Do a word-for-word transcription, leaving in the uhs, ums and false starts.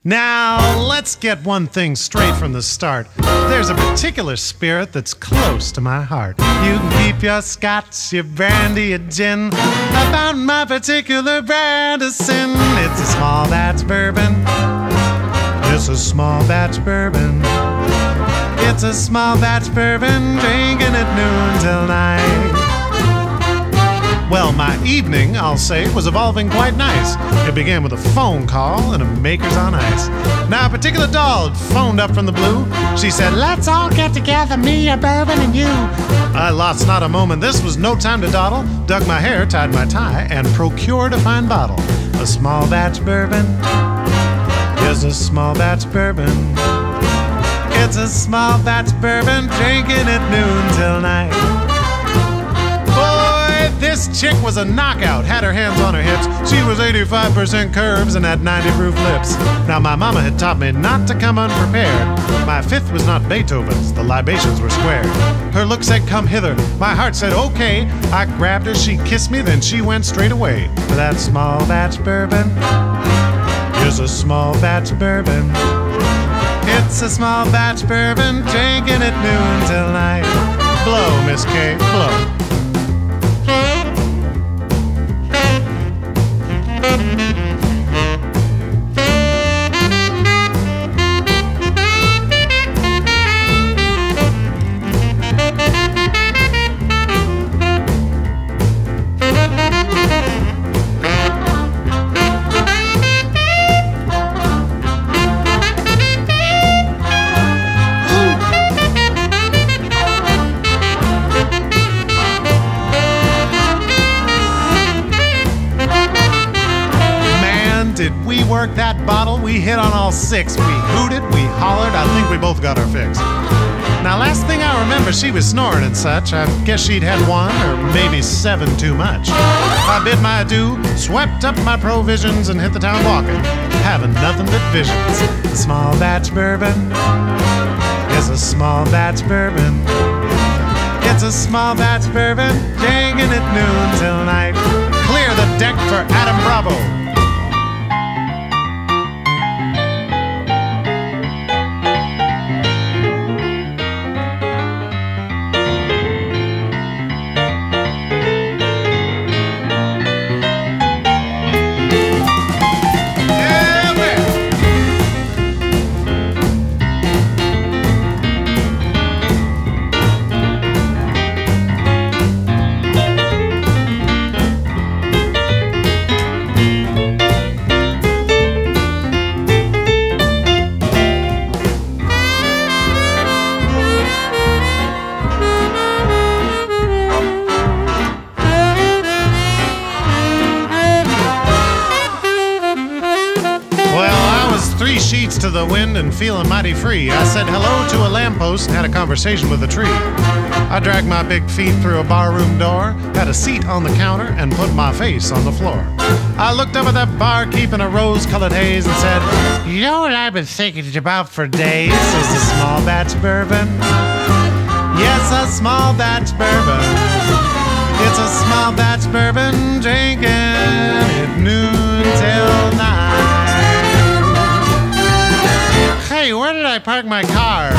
Now, let's get one thing straight from the start. There's a particular spirit that's close to my heart. You can keep your scotch, your brandy, your gin. I found my particular brand of sin. It's a small batch bourbon. It's a small batch bourbon. It's a small batch bourbon, drinking at noon till night. Well, my evening, I'll say, was evolving quite nice. It began with a phone call and a Makers on Ice. Now, a particular doll had phoned up from the blue. She said, "Let's all get together, me, a bourbon, and you." I lost not a moment. This was no time to dawdle. Dug my hair, tied my tie, and procured a fine bottle. A small batch bourbon is a small batch bourbon. It's a small batch bourbon, drinking at noon till night. This chick was a knockout, had her hands on her hips. She was eighty-five percent curves and had ninety proof lips. Now my mama had taught me not to come unprepared. My fifth was not Beethoven's, the libations were squared. Her look said, "Come hither." My heart said, "Okay." I grabbed her, she kissed me, then she went straight away. For that small batch bourbon is a small batch bourbon. It's a small batch bourbon, drinking at noon till night. Blow, Miss K, blow. Did we work that bottle? We hit on all six. We hooted, we hollered, I think we both got our fix. Now last thing I remember, she was snoring and such. I guess she'd had one or maybe seven too much. I bid my adieu, swept up my provisions and hit the town walking, having nothing but visions. A small batch bourbon is a small batch bourbon. It's a small batch bourbon, drinking at noon till night. Clear the deck for Adam Bravo. Three sheets to the wind and feeling mighty free. I said hello to a lamppost and had a conversation with a tree. I dragged my big feet through a barroom door, had a seat on the counter, and put my face on the floor. I looked up at that barkeep in a rose-colored haze and said, "You know what I've been thinking about for days is a small batch bourbon. Yes, a small batch bourbon. It's a small batch bourbon, drinking at noon till night." "Hey, where did I park my car?"